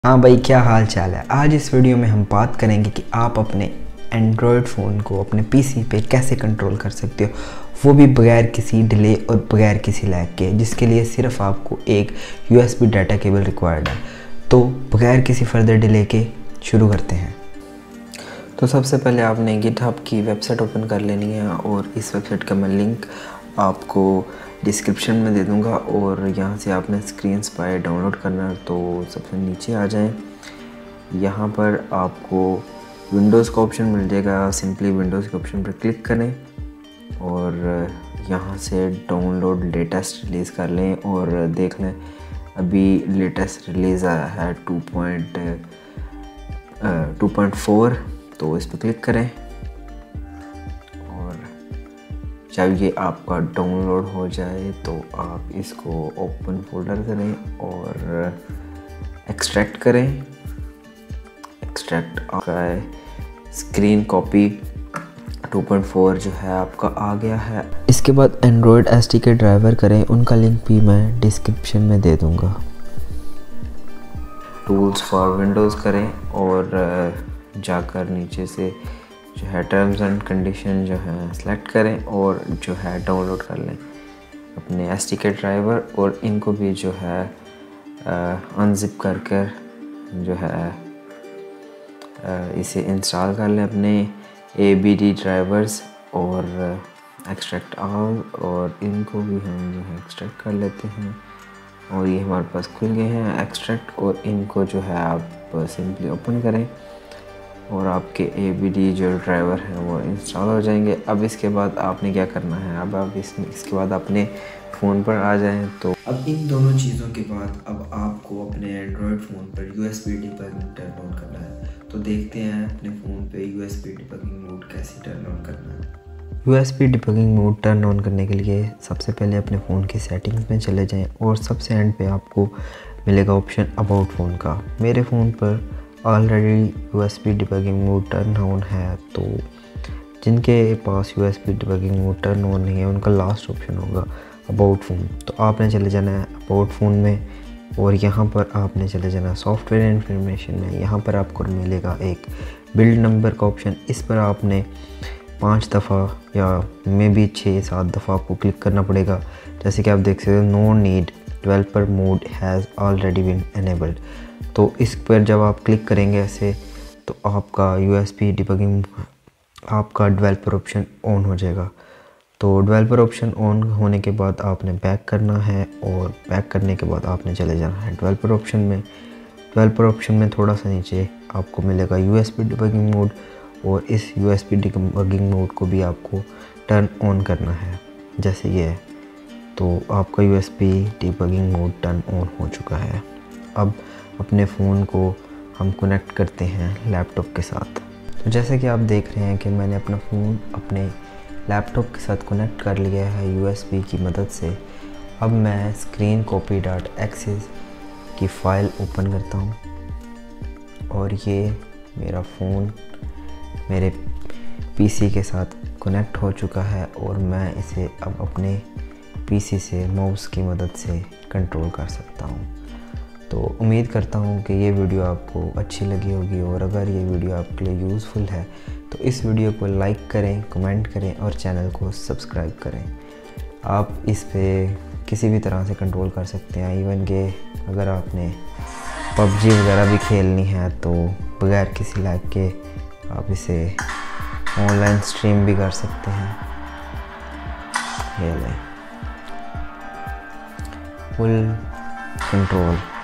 हाँ भाई, क्या हाल चाल है। आज इस वीडियो में हम बात करेंगे कि आप अपने एंड्रॉयड फ़ोन को अपने पीसी पे कैसे कंट्रोल कर सकते हो, वो भी बगैर किसी डिले और बगैर किसी लैग के, जिसके लिए सिर्फ आपको एक यूएसबी डाटा केबल रिक्वायर्ड है। तो बगैर किसी फर्दर डिले के शुरू करते हैं। तो सबसे पहले आपने गिटहब की वेबसाइट ओपन कर लेनी है और इस वेबसाइट का मैं लिंक आपको डिस्क्रिप्शन में दे दूंगा और यहाँ से आपने स्क्रीन स्पाई डाउनलोड करना है। तो सबसे नीचे आ जाएं, यहाँ पर आपको विंडोज़ का ऑप्शन मिल जाएगा। सिंपली विंडोज़ के ऑप्शन पर क्लिक करें और यहाँ से डाउनलोड लेटेस्ट रिलीज़ कर लें और देख लें अभी लेटेस्ट रिलीज़ आया है 2.4। तो इस पर क्लिक करें और जब ये आपका डाउनलोड हो जाए तो आप इसको ओपन फोल्डर करें और एक्सट्रैक्ट करें। एक्सट्रैक्ट आपका स्क्रीन कॉपी 2.4 जो है आपका आ गया है। इसके बाद एंड्रॉयड एसडीके ड्राइवर करें, उनका लिंक भी मैं डिस्क्रिप्शन में दे दूंगा। टूल्स फॉर विंडोज़ करें और जाकर नीचे से जो है टर्म्स एंड कंडीशन जो है सेलेक्ट करें और जो है डाउनलोड कर लें अपने एसडीके ड्राइवर और इनको भी जो है अनजिप कर जो है इसे इंस्टॉल कर लें अपने ABD ड्राइवर्स और एक्सट्रैक्ट ऑल, और इनको भी हम जो है एक्सट्रैक्ट कर लेते हैं और ये हमारे पास खुल गए हैं एक्सट्रैक्ट। और इनको जो है आप सिंपली ओपन करें और आपके ABD जो ड्राइवर हैं वो इंस्टॉल हो जाएंगे। अब इसके बाद आपने क्या करना है, अब आप इसके बाद अपने फ़ोन पर आ जाएं। तो अब इन दोनों चीज़ों के बाद अब आपको अपने एंड्रॉयड फ़ोन पर USB डिबगिंग टर्न ऑन करना है। तो देखते हैं अपने फ़ोन पे USB डिबगिंग मोड कैसे टर्न ऑन करना है। USB debugging mode turn on करने के लिए सबसे पहले अपने फ़ोन की सेटिंग्स में चले जाएं और सबसे एंड पे आपको मिलेगा ऑप्शन अबाउट फ़ोन का। मेरे फ़ोन पर already USB debugging mode turn on है, तो जिनके पास USB debugging mode turn on नहीं है उनका लास्ट ऑप्शन होगा अबाउट फ़ोन। तो आपने चले जाना है अबाउट फ़ोन में और यहाँ पर आपने चले जाना सॉफ्टवेयर इन्फॉर्मेशन में। यहाँ पर आपको मिलेगा एक बिल्ड नंबर का ऑप्शन। इस पर आपने 5 दफ़ा या मे बी 6-7 दफ़ा आपको क्लिक करना पड़ेगा। जैसे कि आप देख सकते हो, no need developer mode has already been enabled. तो इस पर जब आप क्लिक करेंगे ऐसे तो आपका USB डिबगिंग आपका डेवलपर ऑप्शन ऑन हो जाएगा। तो डेवलपर ऑप्शन ऑन होने के बाद आपने बैक करना है और बैक करने के बाद आपने चले जाना है डेवलपर ऑप्शन में। डेवलपर ऑप्शन में थोड़ा सा नीचे आपको मिलेगा USB डिबगिंग मोड और इस USB डिबगिंग मोड को भी आपको टर्न ऑन करना है जैसे ये है। तो आपका USB debugging mode turn on हो चुका है। अब अपने फ़ोन को हम कनेक्ट करते हैं लैपटॉप के साथ। तो जैसे कि आप देख रहे हैं कि मैंने अपना फ़ोन अपने लैपटॉप के साथ कनेक्ट कर लिया है USB की मदद से। अब मैं स्क्रीन copy.exe की फ़ाइल ओपन करता हूँ और ये मेरा फ़ोन मेरे PC के साथ कनेक्ट हो चुका है और मैं इसे अब अपने PC से माउस की मदद से कंट्रोल कर सकता हूँ। तो उम्मीद करता हूँ कि ये वीडियो आपको अच्छी लगी होगी और अगर ये वीडियो आपके लिए यूज़फुल है तो इस वीडियो को लाइक करें, कमेंट करें और चैनल को सब्सक्राइब करें। आप इस पे किसी भी तरह से कंट्रोल कर सकते हैं। इवन कि अगर आपने PUBG वगैरह भी खेलनी है तो बगैर किसी लैग के आप इसे ऑनलाइन स्ट्रीम भी कर सकते हैं। ये लें फुल कंट्रोल।